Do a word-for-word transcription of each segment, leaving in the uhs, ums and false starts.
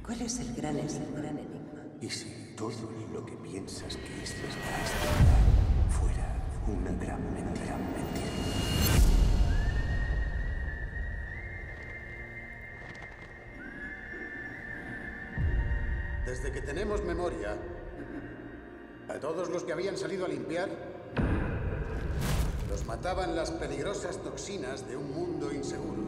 ¿Cuál es el gran, es el gran enigma? ¿Y si todo lo que piensas que es verdad es verdad fuera una gran mentira, mentira? Desde que tenemos memoria, a todos los que habían salido a limpiar, los mataban las peligrosas toxinas de un mundo inseguro.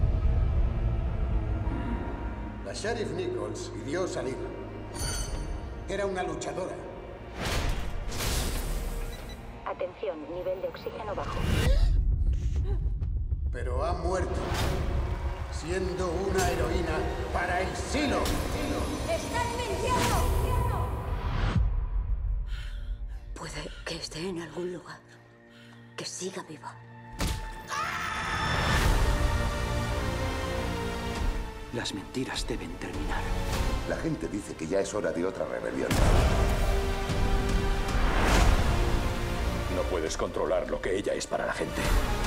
La Sheriff Nichols pidió salir. Era una luchadora. Atención, nivel de oxígeno bajo. Pero ha muerto, siendo una heroína para el Silo. ¡Están mintiendo! Puede que esté en algún lugar. Que siga viva. Las mentiras deben terminar. La gente dice que ya es hora de otra rebelión. No puedes controlar lo que ella es para la gente.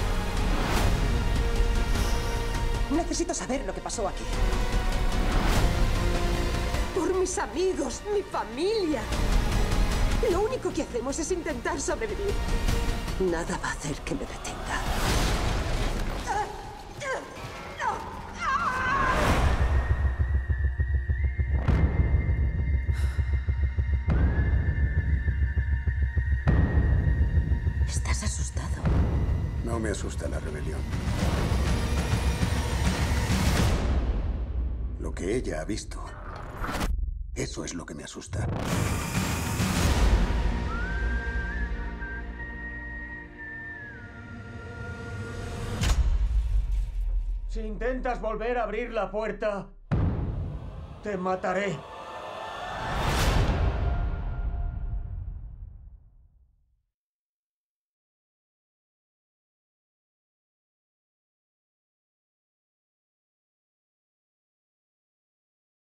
Necesito saber lo que pasó aquí. Por mis amigos, mi familia. Lo único que hacemos es intentar sobrevivir. Nada va a hacer que me detenga. ¿Estás asustado? No me asusta la rebelión. Lo que ella ha visto, eso es lo que me asusta. Si intentas volver a abrir la puerta, te mataré.